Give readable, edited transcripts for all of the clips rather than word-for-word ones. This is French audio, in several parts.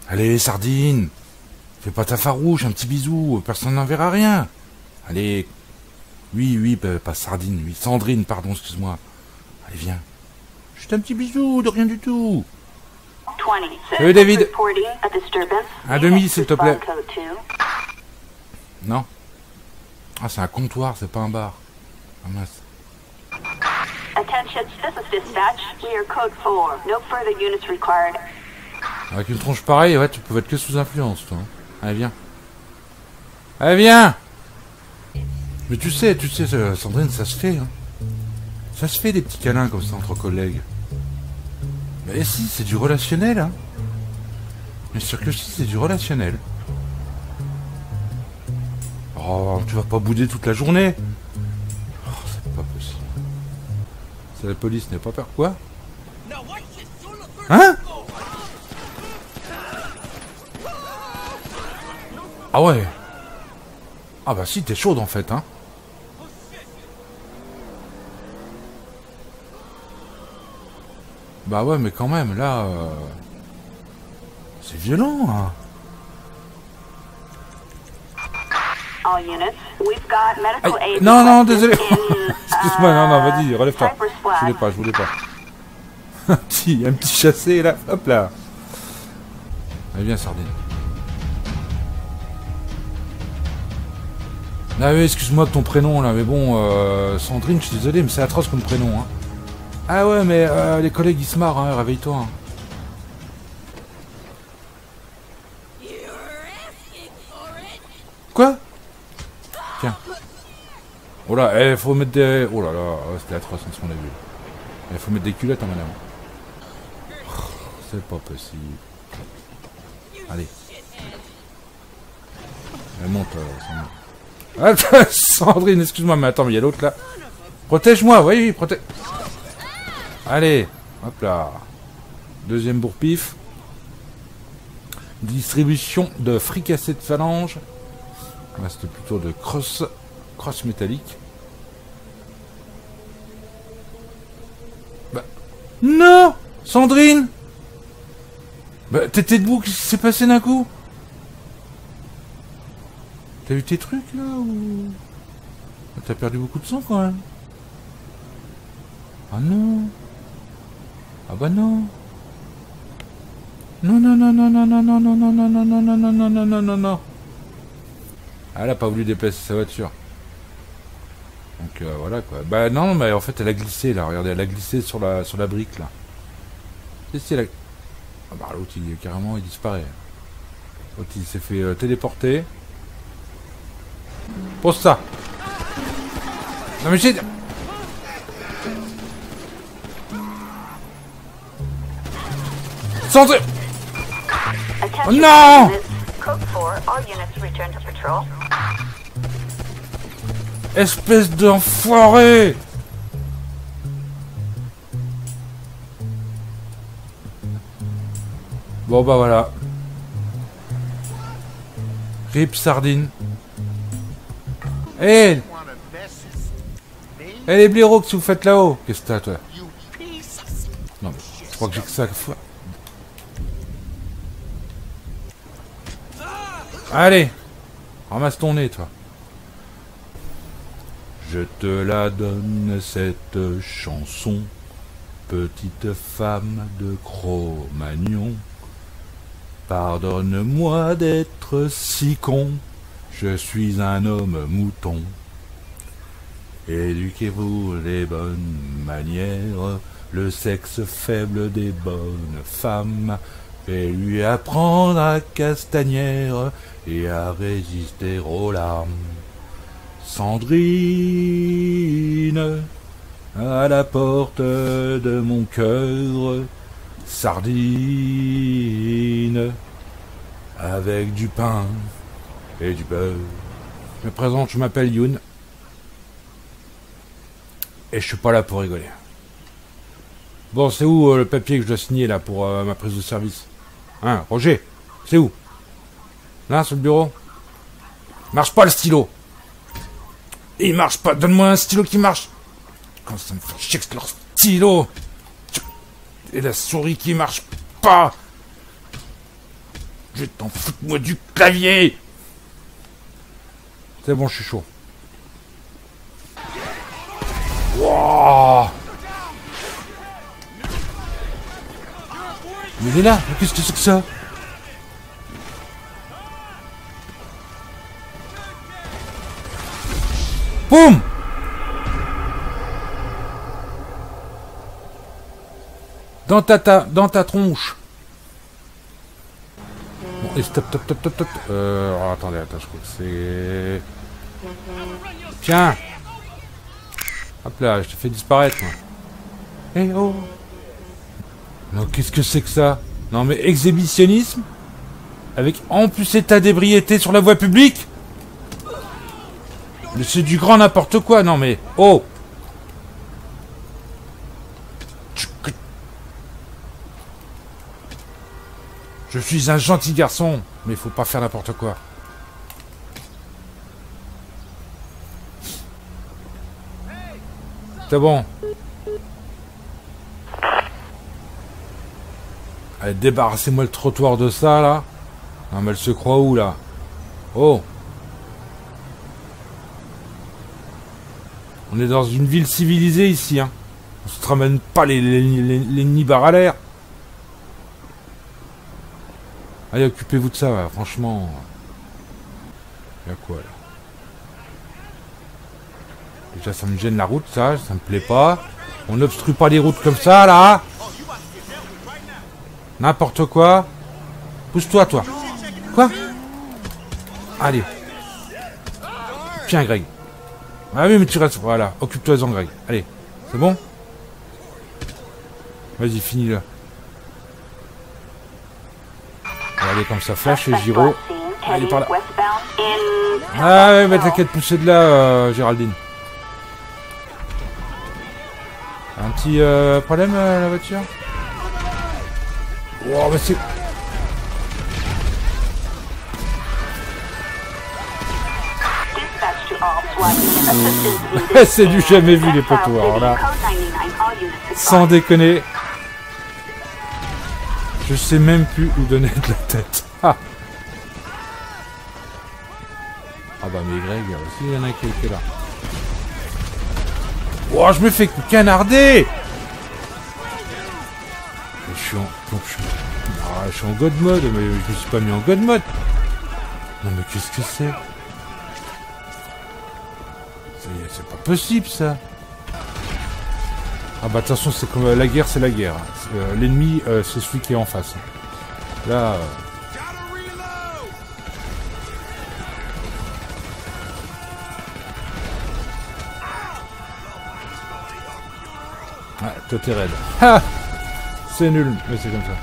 Allez, Sardine. Fais pas ta farouche, un petit bisou, personne n'en verra rien. Allez. Oui, pas Sardine, oui, Sandrine, pardon, excuse-moi. Allez, viens. Juste un petit bisou, de rien du tout. Salut David. Un demi, s'il te plaît. Non. Ah, c'est un comptoir, c'est pas un bar. Ah mince. Avec une tronche pareille, ouais, tu peux être que sous influence, toi. Allez, viens. Allez, viens. Mais tu sais, Sandrine, ça se fait, hein. Ça se fait des petits câlins comme ça entre collègues. Mais si, c'est du relationnel, hein. Bien sûr que si, c'est du relationnel. Oh, tu vas pas bouder toute la journée. Oh, c'est pas possible. C'est la police n'est pas peur. Quoi? Hein? Ah ouais. Ah bah si, t'es chaude en fait, hein. Bah ouais, mais quand même, là... c'est violent, hein. Aïe. Non, désolé. Excuse-moi, non, vas-y, relève-toi. Je voulais pas. un petit chassé, là. Hop là. Allez, viens, Sardine. Ah oui, excuse-moi de ton prénom, là, mais bon, Sandrine, je suis désolé, mais c'est atroce comme prénom, hein. Ah ouais, mais les collègues, ils se marrent, hein, réveille-toi. Hein. Quoi? Tiens. Oh là, faut mettre des... Oh là là, c'était atroce ce qu'on a vu. Il faut mettre des culottes, hein, madame. Oh, c'est pas possible. Allez. Elle monte, Sandrine. Ah, Sandrine, excuse-moi, mais attends, mais il y a l'autre là. Protège-moi, oui, protège... Allez, hop là. Deuxième bourre-pif. Distribution de fricassé de phalange. Là, c'était plutôt de crosse métallique. Bah. Non, Sandrine. Bah, t'étais debout, qu'est-ce qui s'est passé d'un coup? T'as eu tes trucs, là, ou... T'as perdu beaucoup de sang, quand même. Ah non. Ah bah non. Non. Elle a pas voulu déplacer sa voiture. Donc voilà quoi. Bah non, mais en fait elle a glissé là. Regardez, elle a glissé sur la brique là. Si elle a... Ah bah l'autre carrément il disparaît. L'autre il s'est fait téléporter. Pose ça. Non mais j'ai... Centré. Oh non! Espèce d'enfoiré! Bon bah voilà. Rip Sardine. Hé! Hé les blaireaux que vous faites là-haut? Qu'est-ce que t'as toi? Non mais je crois que j'ai que ça à fois. Allez, ramasse ton nez, toi. Je te la donne, cette chanson, petite femme de Cro-Magnon. Pardonne-moi d'être si con, je suis un homme mouton. Éduquez-vous les bonnes manières, le sexe faible des bonnes femmes, et lui apprendre à castagnière et à résister aux larmes. Sandrine, à la porte de mon cœur, sardine, avec du pain et du beurre. Je me présente, je m'appelle Youn, et je suis pas là pour rigoler. Bon, c'est où le papier que je dois signer là pour ma prise de service? Hein, Roger, c'est où? Là, sur le bureau? Marche pas le stylo. Il marche pas, donne-moi un stylo qui marche. Quand ça me fait chier que leur stylo. Et la souris qui marche pas. Je vais t'en foutre, moi, du clavier. C'est bon, je suis chaud. Wouah. Mais il est là. Mais qu'est-ce que c'est que ça? Boum. Dans ta tronche. Bon, et stop. Oh, attendez, je crois que c'est... Tiens. Hop là, je te fais disparaître, moi. Eh oh. Non, qu'est-ce que c'est que ça? Non, mais exhibitionnisme? Avec en plus état d'ébriété sur la voie publique? Mais c'est du grand n'importe quoi, non mais... Oh. Je suis un gentil garçon, mais il faut pas faire n'importe quoi. C'est bon. Allez, débarrassez-moi le trottoir de ça, là. Non, mais elle se croit où, là? Oh. On est dans une ville civilisée, ici, hein. On se ramène pas les nibards à l'air. Allez, occupez-vous de ça, là. Franchement. Y'a quoi, là? Déjà, ça me gêne la route, ça me plaît pas. On n'obstrue pas les routes comme ça, là. N'importe quoi. Pousse-toi, toi. Quoi? Allez. Tiens, Greg. Ah oui, mais tu restes... Voilà, occupe-toi-en, Greg. Allez, c'est bon? Vas-y, finis là. Allez, comme ça, flash et gyro. Allez, par là. Ah ouais, bah t'inquiète, poussez de là, Géraldine. Un petit problème, la voiture? Wow, mais c'est... C'est du jamais vu, les poteaux, alors là. Sans déconner. Je sais même plus où donner de la tête. Ah, bah mais Greg, aussi il y en a qui est là. Oh, je me fais canarder. Je suis en God mode, mais je me suis pas mis en God mode. Non mais qu'est-ce que c'est? C'est pas possible ça. Ah bah de toute façon c'est comme la guerre, c'est la guerre. L'ennemi c'est celui qui est en face. Là. Ah, toi t'es raide. Ha! C'est nul, mais c'est comme ça.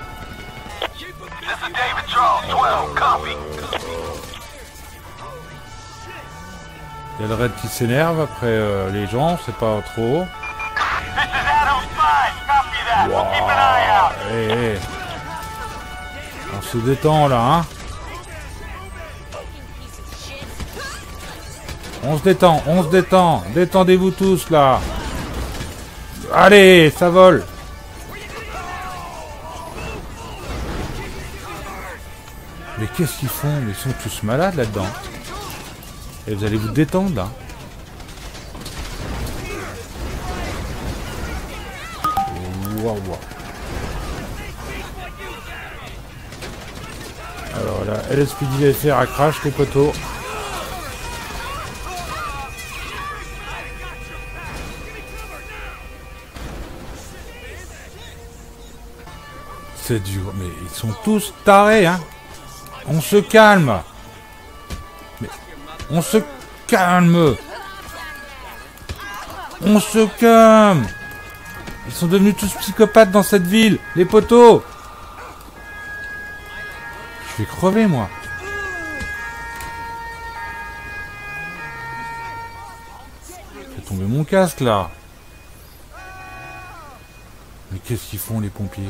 Il y a le raid qui s'énerve après les gens, c'est pas trop. Wow. Hey. On se détend là, hein. On se détend. Détendez-vous tous là. Allez, ça vole. Mais qu'est-ce qu'ils font? Ils sont tous malades là-dedans. Et vous allez vous détendre là. Wow. Alors là, LSPD FR à crash les poteaux. C'est dur, mais ils sont tous tarés, hein. On se calme. Mais on se calme. On se calme. Ils sont devenus tous psychopathes dans cette ville, les poteaux. Je vais crever, moi. J'ai tombé mon casque, là. Mais qu'est-ce qu'ils font, les pompiers?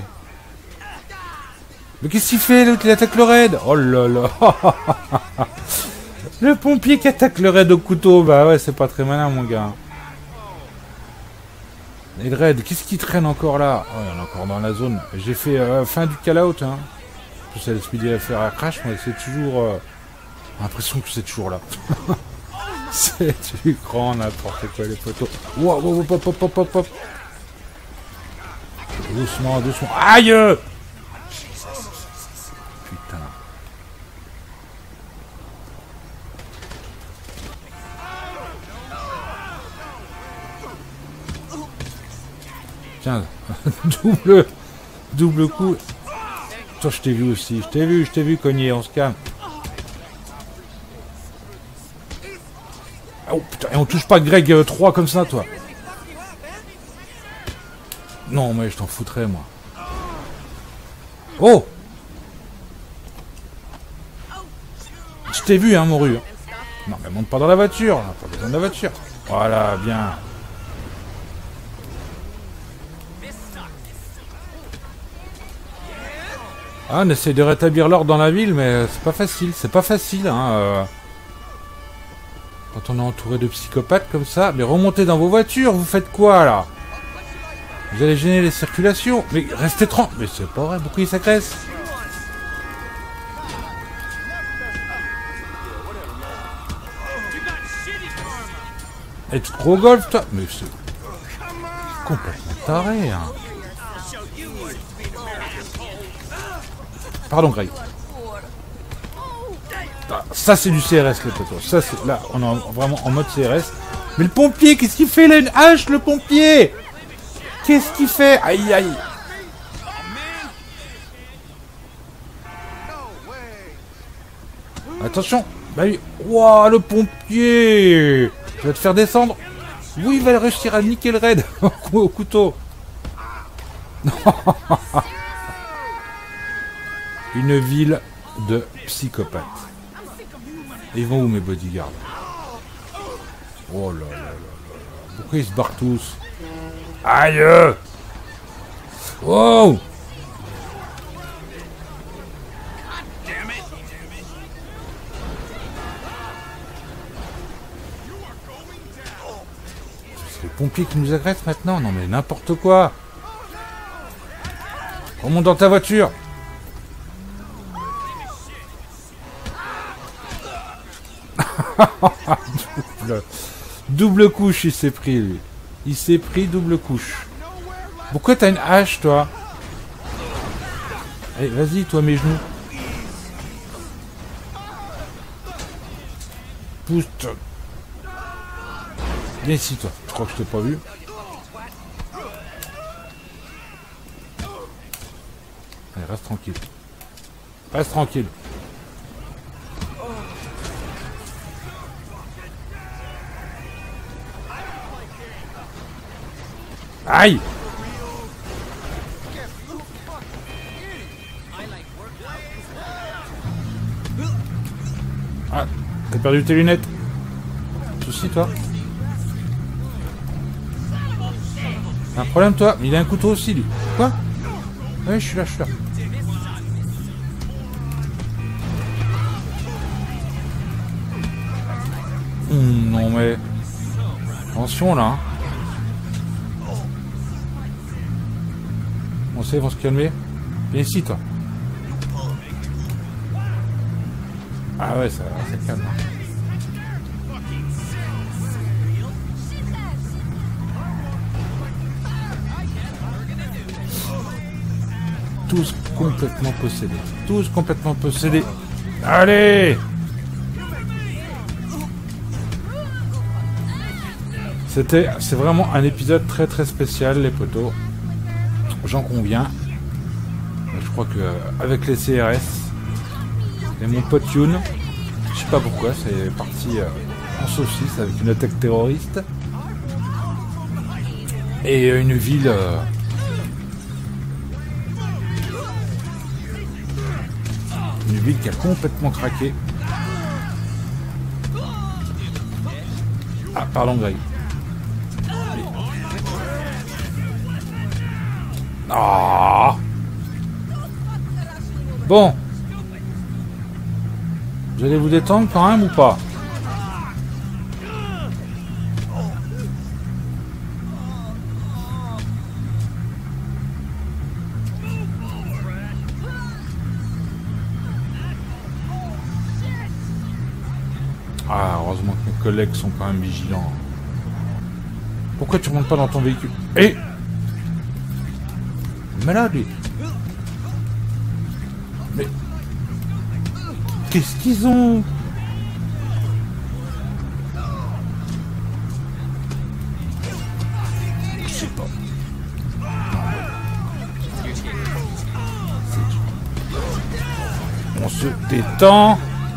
Mais qu'est-ce qu'il fait, l'autre? Il attaque le raid. Oh là là. Le pompier qui attaque le raid au couteau. Bah ouais, c'est pas très malin, mon gars. Et le raid, qu'est-ce qui traîne encore là? Oh, il y en a encore dans la zone. J'ai fait fin du call-out, hein. plus c'est le speedy à faire à crash, mais c'est toujours... l'impression que c'est toujours là. C'est du grand n'importe quoi les poteaux. Wow, wow, hop, hop, hop, hop, hop. Doucement, doucement. Aïe! Putain. Tiens, double coup. Toi, je t'ai vu aussi. Je t'ai vu cogner, on se calme. Oh putain, et on touche pas Greg 3 comme ça, toi. Non, mais je t'en foutrais, moi. Oh! Je t'ai vu, hein, Moru. Non, mais monte pas dans la voiture. On n'a pas besoin de la voiture. Voilà, bien. Ah, on essaie de rétablir l'ordre dans la ville, mais c'est pas facile. C'est pas facile, hein. Quand on est entouré de psychopathes comme ça. Mais remontez dans vos voitures, vous faites quoi, là? Vous allez gêner les circulations. Mais restez tranquille. Mais c'est pas vrai, pourquoi ils s'agressent? Et tu te crois au golf, toi? Mais c'est complètement taré, hein. Pardon, Greg. Ah, ça, c'est du CRS, les potos. Ça, c'est... Là, on est vraiment en mode CRS. Mais le pompier, qu'est-ce qu'il fait? Il a une hache, le pompier! Qu'est-ce qu'il fait? Aïe, aïe. Attention. Bah oui. Ouah, le pompier! Tu vas te faire descendre? Oui, il va réussir à niquer le raid au couteau. Une ville de psychopathes. Ils vont où, mes bodyguards? Oh là là là là là. Pourquoi ils se barrent tous? Aïe! Oh! C'est les pompiers qui nous agressent maintenant? Non mais n'importe quoi! Remonte dans ta voiture! Double couche, il s'est pris, lui. Il s'est pris double couche. Pourquoi t'as une hache, toi? Allez, vas-y, toi, mes genoux. Pousse-toi. Viens ici, toi. Je crois que je t'ai pas vu. Allez, reste tranquille. Reste tranquille. Aïe! Ah, t'as perdu tes lunettes? Souci, toi? Un problème, toi? Mais il a un couteau aussi, lui. Quoi? Ouais, je suis là, je suis là. Non, mais... Attention, là. Hein. On sait, ils vont se calmer. Viens ici, toi. Ah ouais, ça calme. Tous complètement possédés. Tous complètement possédés. Allez! C'est vraiment un épisode très très spécial, les potos. J'en conviens. Je crois que avec les CRS et mon pote Youn, je sais pas pourquoi, c'est parti en saucisse avec une attaque terroriste et une ville. Une ville qui a complètement craqué. Ah, pardon, Greg. Ah. Bon. Vous allez vous détendre quand même ou pas? Ah, heureusement que mes collègues sont quand même vigilants. Pourquoi tu remontes pas dans ton véhicule? Eh! Malade, lui. Mais... Qu'est-ce qu'ils ont? Je sais pas. On se détend.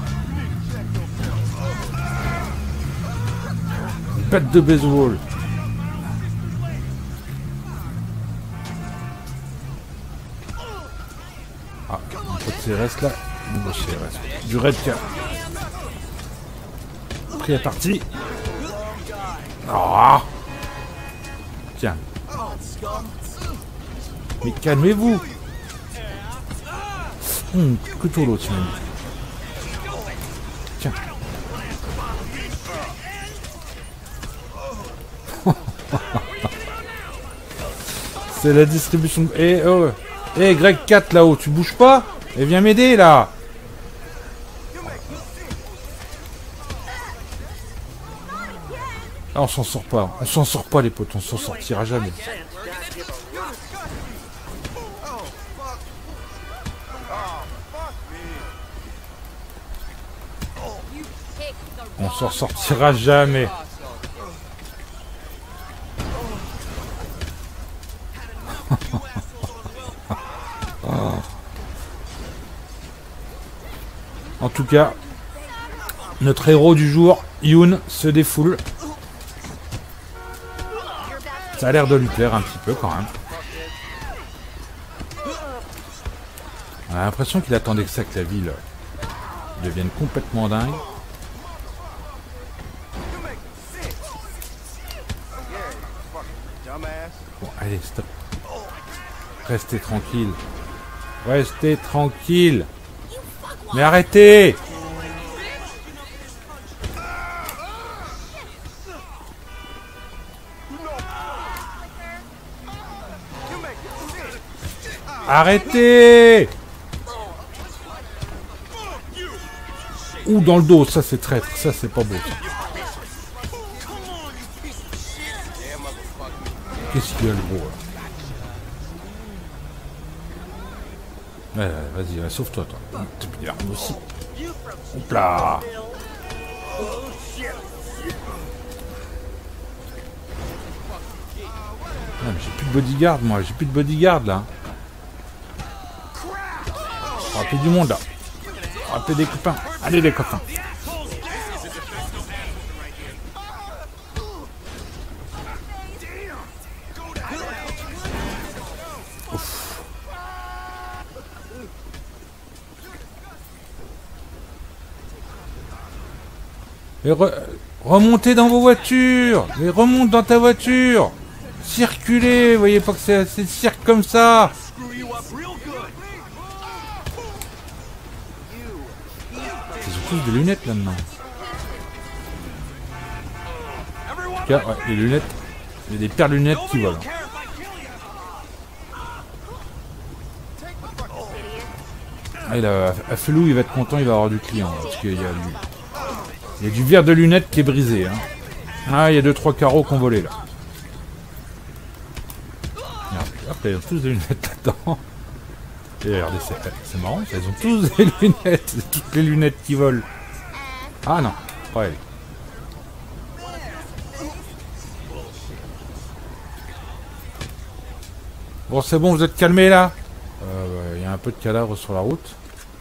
Batte de baseball. Ah, un peu de CRS là. Nouveau CRS. Du Red Car. Pris à partie. Ah. Tiens. Mais calmez-vous. Couteau l'autre, même. Tiens. C'est la distribution. Greg 4 là-haut, tu bouges pas? Et viens m'aider là. Ah, on s'en sort pas. On s'en sort pas les potes, on s'en sortira jamais. On s'en sortira jamais. En tout cas, notre héros du jour, Yoon, se défoule. Ça a l'air de lui plaire un petit peu quand même. On a l'impression qu'il attendait que ça, que la ville devienne complètement dingue. Bon, allez, stop. Restez tranquille. Restez tranquille. Mais arrêtez! Arrêtez! Ou dans le dos, ça c'est traître, ça c'est pas beau. Qu'est-ce qu'il y a le gros là? Vas-y, sauve-toi toi. T'es bien aussi. Hop là. Non, mais j'ai plus de bodyguard moi, j'ai plus de bodyguard là. On va appeler du monde là. On va appeler des copains. Allez les copains. Ouf. Et remontez dans vos voitures. Mais remonte dans ta voiture. Circulez, voyez pas que c'est assez cirque comme ça. Ils ont tous des lunettes là-dedans. En tout cas, ouais, les lunettes. Il y a des paires de lunettes qui volent. Ah, Afelou, il va être content, il va avoir du client. Parce qu'il y a du verre de lunettes qui est brisé. Hein. Ah, il y a 2-3 carreaux qui ont volé là. Après, ils ont tous des lunettes là-dedans. Et regardez, c'est marrant, ils ont tous des lunettes. C'est toutes les lunettes qui volent. Ah non, pas elle. Bon, c'est bon, vous êtes calmés là? Il y a un peu de cadavres sur la route.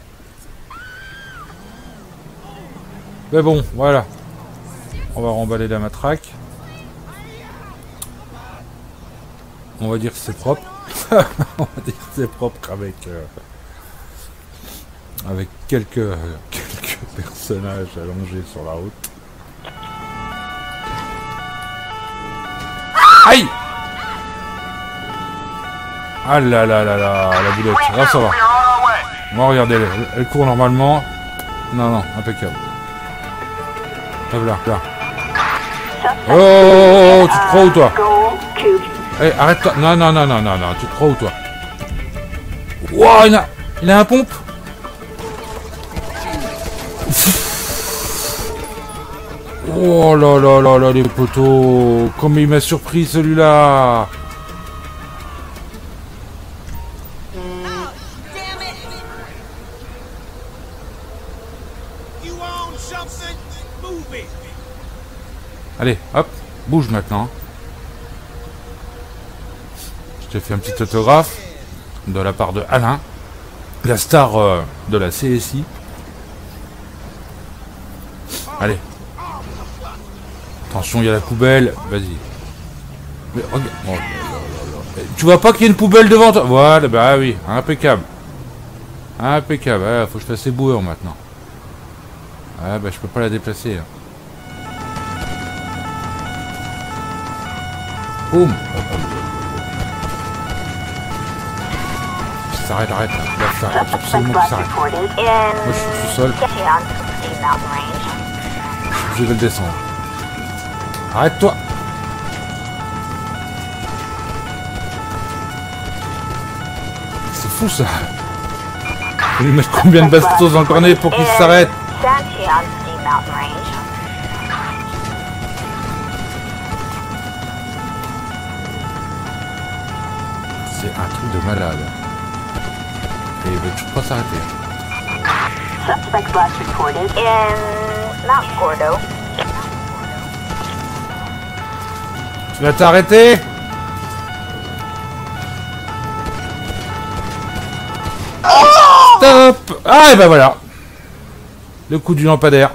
Mais bon, voilà. On va remballer la matraque. On va dire que c'est propre. On va dire que c'est propre avec quelques personnages allongés sur la route. Aïe! Ah là là là là, la boulette. Là ça va. Bon, regardez, elle court normalement. Non, impeccable. Hop là, là. Oh, tu te crois où toi? Eh, arrête-toi. Non, tu te crois où toi? Wow, il a un pompe. Oh là là là là, les poteaux. Comme il m'a surpris celui-là. Allez, hop, bouge maintenant. Je te fais un petit autographe de la part de Alain, la star de la CSI. Allez. Attention, il y a la poubelle. Vas-y. Mais regarde. Oh, là, là, là. Tu vois pas qu'il y a une poubelle devant toi? Voilà, bah oui, impeccable. Impeccable. Ouais, faut que je fasse éboueur maintenant. Ah bah je peux pas la déplacer. Hein. Boum. S'arrête, arrête. Là, ça arrête, absolument que ça arrête. Moi je suis tout seul. Je suis obligé de le descendre. Arrête-toi. C'est fou ça. Faut lui mettre combien de bastos en cornet pour qu'il s'arrête? C'est un truc de malade. Et il veut toujours pas s'arrêter. Tu vas t'arrêter? Stop! Ah et ben voilà. Le coup du lampadaire.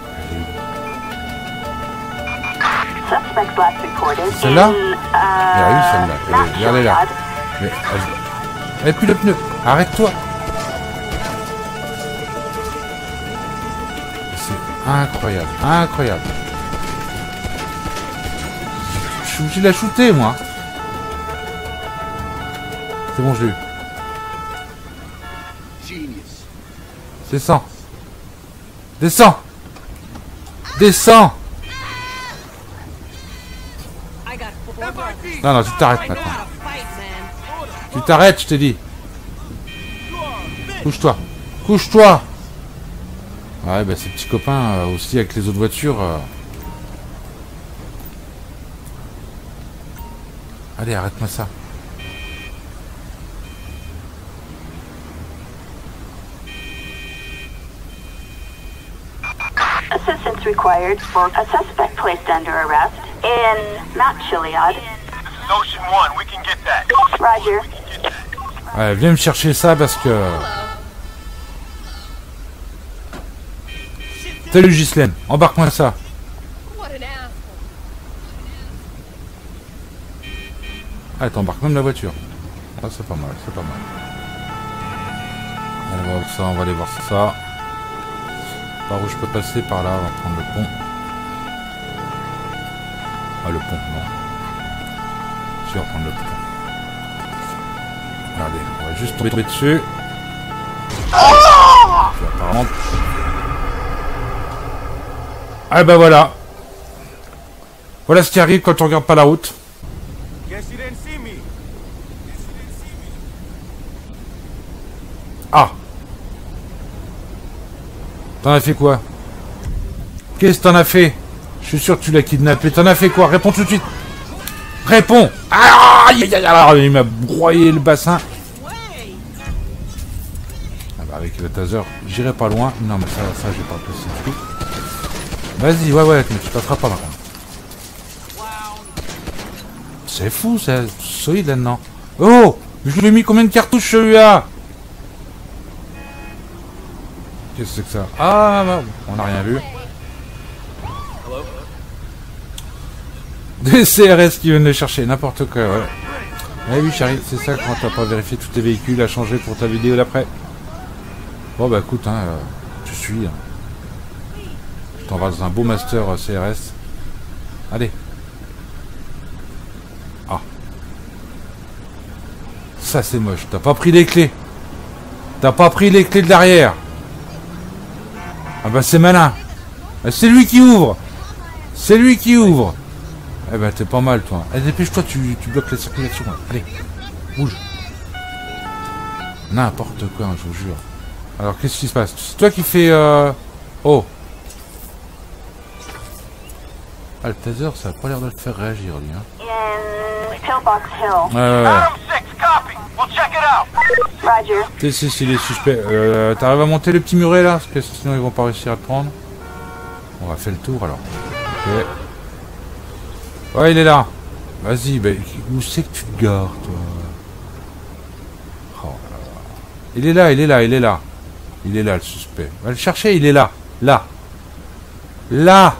Celle-là? Il y a eu celle-là. Regardez là. Mais elle pue le pneu. Arrête-toi. C'est incroyable. Incroyable. Je suis obligé de la shooter, moi. C'est bon, je l'ai eu. Descends. Descends. Descends. Non, non, tu t'arrêtes maintenant. Tu t'arrêtes, je t'ai dit. Couche-toi. Couche-toi. Ouais, bah ces petits copains aussi avec les autres voitures. Allez, arrête-moi ça. Assistance required for a suspect placed under arrest in Mount Chiliad. Ocean 1, we can get that. Roger. Ouais, viens me chercher ça parce que... Salut Ghislaine, embarque-moi ça. Ah, t'embarques même la voiture. Ah, c'est pas mal, c'est pas mal. On va voir ça, on va aller voir ça. Par où je peux passer? Par là, on va prendre le pont. Ah, le pont, non. Je vais reprendre le pont. Regardez, on va juste tomber dessus. Apparemment... Ah bah voilà. Voilà ce qui arrive quand on regarde pas la route. Ah. T'en as fait quoi? Qu'est-ce que t'en as fait? Je suis sûr que tu l'as kidnappé. T'en as fait quoi? Réponds tout de suite. Réponds. Ah, il m'a broyé le bassin. Ah bah avec le taser, j'irai pas loin. Non mais ça j'ai pas passé du tout. Vas-y, ouais, mais tu passeras pas là. C'est fou, c'est solide là-dedans. Oh, je lui ai mis combien de cartouches celui-là? Qu'est-ce que c'est que ça? Ah, bah, on n'a rien vu. Des CRS qui viennent les chercher, n'importe quoi, ouais. Eh oui, chérie, c'est ça quand t'as pas vérifié tous tes véhicules à changer pour ta vidéo d'après. Bon, bah écoute, hein, tu suis. Hein. Je t'envoie dans un beau master CRS. Allez. Ah. Ça, c'est moche. T'as pas pris les clés. T'as pas pris les clés de l'arrière. Ah bah c'est malin. C'est lui qui ouvre. C'est lui qui ouvre. Eh ben t'es pas mal toi. Allez dépêche-toi, tu bloques la circulation. Allez, bouge. N'importe quoi, je vous jure. Alors qu'est-ce qui se passe? C'est toi qui fais... Oh. Ah, le taser, ça a pas l'air de le faire réagir, lui. Hein. In Pillbox Hill. Adam 6, copy. We'll check it out. Roger. T'es si les suspects. T'arrives à monter le petit muret là? Parce que sinon ils vont pas réussir à te prendre. On va faire le tour alors. Ok. Ouais, il est là. Vas-y, bah, où c'est que tu te gares, toi? Oh là là. Il est là, il est là, il est là. Il est là, le suspect. Va le chercher, il est là. Là. Là.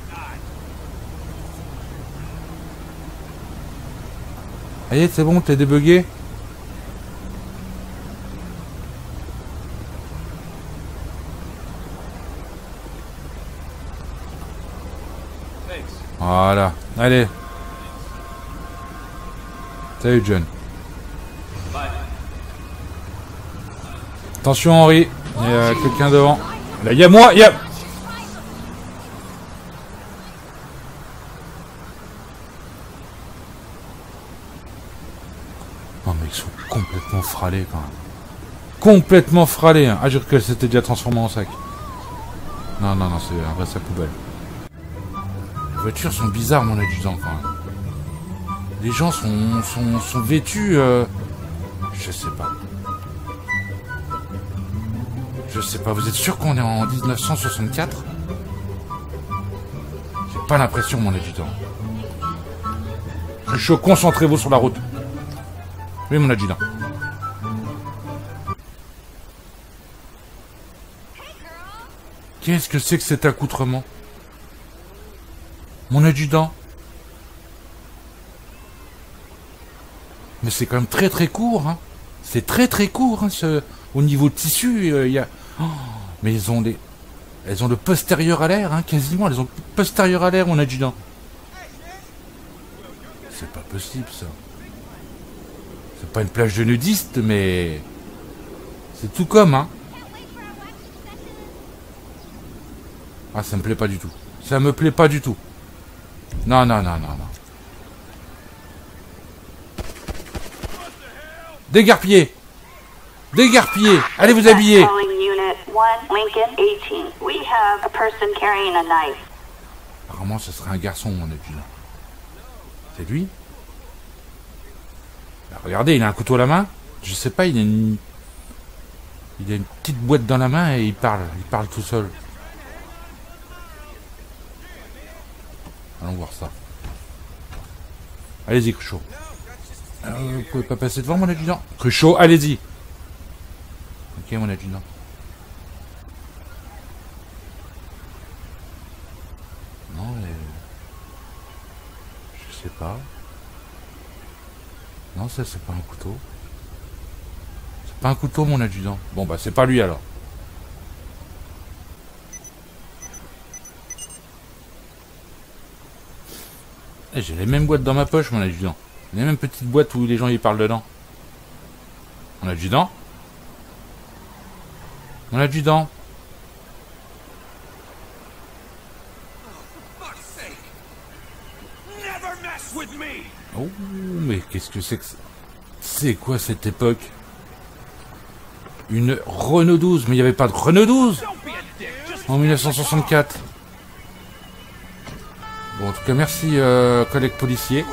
Allez, c'est bon, t'es débugué? Voilà. Allez. Salut, John. Attention, Henri. Il y a quelqu'un devant. Là, il y a moi. Il y a... Oh, mais ils sont complètement fralés, quand même. Complètement fralés. Hein. Ah, je crois qu'elle s'était déjà transformée en sac. Non, non, non, c'est un vrai sac poubelle. Les voitures sont bizarres, mon adjudant, quand même. Les gens sont vêtus... Je sais pas. Je sais pas, vous êtes sûr qu'on est en 1964? J'ai pas l'impression, mon adjudant. Je suis chaud, concentrez-vous sur la route. Oui, mon adjudant. Qu'est-ce que c'est que cet accoutrement? Mon adjudant? Mais c'est quand même très très court, hein. C'est très très court, hein, au niveau de tissu, il y a... Oh, mais elles ont le postérieur à l'air, hein, quasiment, elles ont le postérieur à l'air, mon adjudant. C'est pas possible, ça. C'est pas une plage de nudistes, mais... C'est tout comme, hein. Ah, ça me plaît pas du tout. Ça me plaît pas du tout. Non, non, non, non, non. Dégarpillez! Dégarpillez! Allez vous habiller! Calling Unit 1, Lincoln 18. We have a person carrying a knife. Apparemment, ce serait un garçon, mon adjudant. C'est lui? Bah, regardez, il a un couteau à la main. Je sais pas, il a une petite boîte dans la main et il parle tout seul. Allons voir ça. Allez-y, Cruchot. Vous pouvez pas passer devant, mon adjudant? Cruchot, allez-y. Ok, mon adjudant. Non, mais... Je sais pas. Non, ça, c'est pas un couteau. C'est pas un couteau, mon adjudant. Bon, bah, c'est pas lui, alors. Eh, j'ai les mêmes boîtes dans ma poche, mon adjudant. Les mêmes petites boîtes où les gens y parlent dedans. Mon adjudant? Mon adjudant? Oh, mais qu'est-ce que c'est que ça? C'est quoi cette époque? Une Renault 12, mais il n'y avait pas de Renault 12 en 1964. Bon, en tout cas, merci, collègue policier.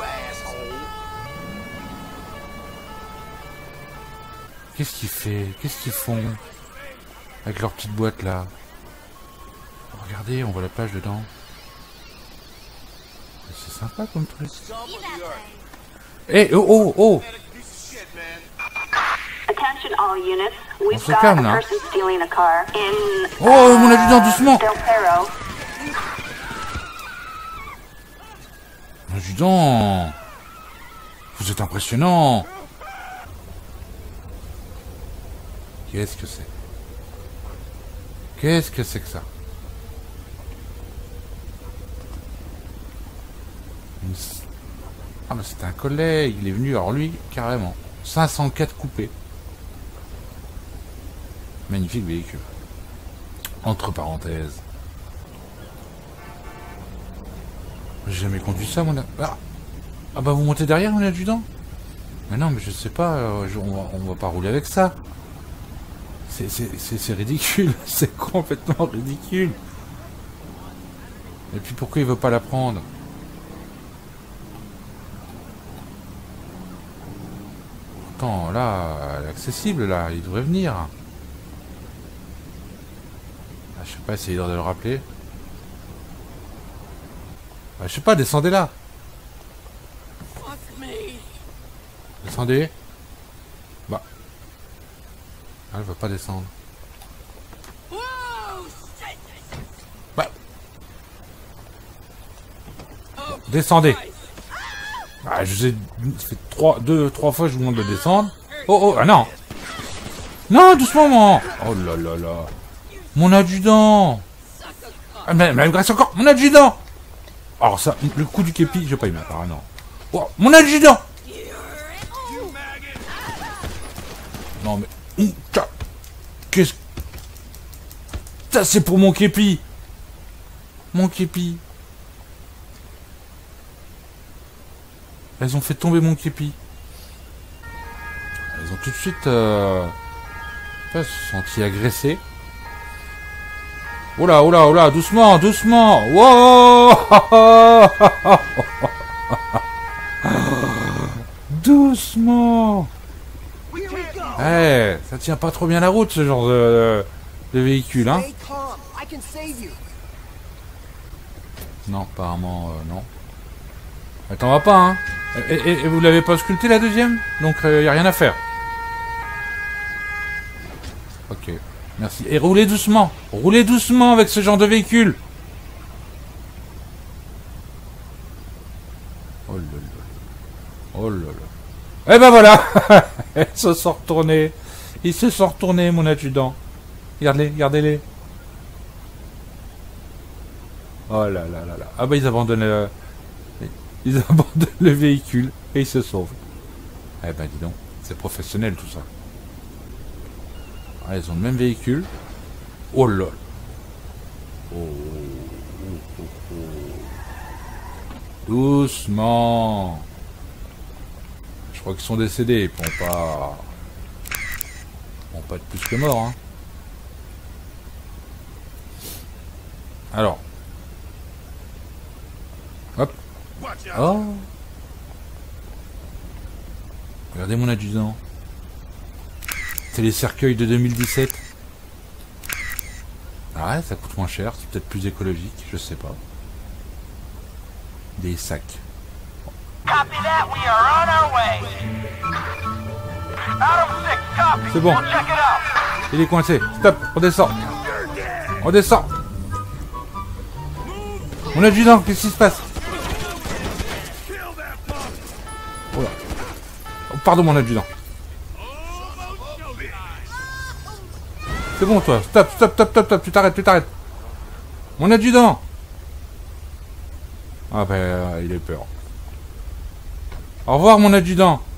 Qu'est-ce qu'il fait? Qu'est-ce qu'ils font avec leur petite boîte là? Regardez, on voit la plage dedans. C'est sympa comme truc. Eh, oh, oh, oh! Attention all units. On We've se got calme, a là. person stealing a car in Oh, mon adjudant, doucement! Del Perro. Adjudant! Vous êtes impressionnant! Qu'est-ce que c'est? Qu'est-ce que c'est que ça? Ah bah c'était un collègue, il est venu, alors lui, carrément. 504 coupés. Magnifique véhicule. Entre parenthèses. J'ai jamais conduit ça, mon... Ah bah vous montez derrière, mon adjudant? Mais non, mais je sais pas, on va pas rouler avec ça. C'est ridicule, c'est complètement ridicule. Et puis pourquoi il veut pas la prendre? attends, là, accessible, là, il devrait venir. Ah, je sais pas, essayez de le rappeler. Ah, je sais pas, descendez là. Descendez. Bah. Ah, elle veut pas descendre. Bah. Descendez. Ah, je sais, ça fait 3 fois que je vous demande de descendre. Oh, oh, ah non. Non, doucement, moi. Oh là là là. Mon adjudant. Ah, mais elle me graisse encore. Mon adjudant. Alors ça, le coup du képi, j'ai pas aimé. Ah non. Oh, mon adjudant. Non mais... Qu'est-ce... Ça c'est pour mon képi. Mon képi. Elles ont fait tomber mon képi. Elles ont tout de suite... se senti agressées. Oh là, oh là, oh là, doucement, doucement. Wow. Doucement. Eh, ça tient pas trop bien la route, ce genre de véhicule, hein. Non, apparemment, non. Elle t'en va pas, hein. Et vous l'avez pas sculpté, la deuxième? Donc, y a rien à faire. Ok, merci. Et roulez doucement. Roulez doucement avec ce genre de véhicule. Oh là là. Oh là là. Eh ben voilà. Ils se sont retournés. Ils se sont retournés, mon adjudant. Regardez-les, regardez-les. Oh là là là là. Ah bah ils abandonnent le véhicule et ils se sauvent. Eh ben dis donc, c'est professionnel tout ça. Ah, ils ont le même véhicule. Oh là. Oh, oh, oh, oh. Doucement. Je crois qu'ils sont décédés. Ils pourront pas être plus que morts. Hein. Alors. Hop. Oh. Regardez mon adjudant. C'est les cercueils de 2017. Ah ouais, ça coûte moins cher. C'est peut-être plus écologique. Je sais pas. Des sacs. Copy that, we are on our way. Adam 6, copy. C'est bon. We'll check it out. Il est coincé. Stop, on descend. On descend. Mon adjudant, qu'est-ce qui se passe? Oh là. Oh, pardon, mon adjudant. C'est bon, toi. Stop, stop, stop, stop, stop. Tu t'arrêtes, tu t'arrêtes. Mon adjudant. Ah ben, il a eu peur. Au revoir, mon adjudant.